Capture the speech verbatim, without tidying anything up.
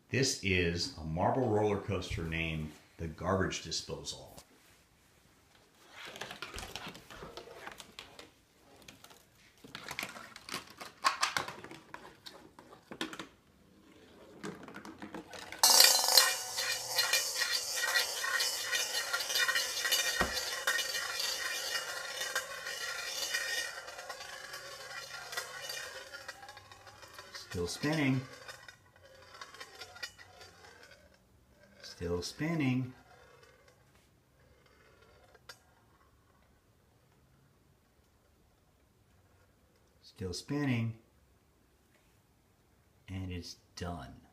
This is a marble roller coaster named the Garbage Disposal. Still spinning. Still spinning. Still spinning. And it's done.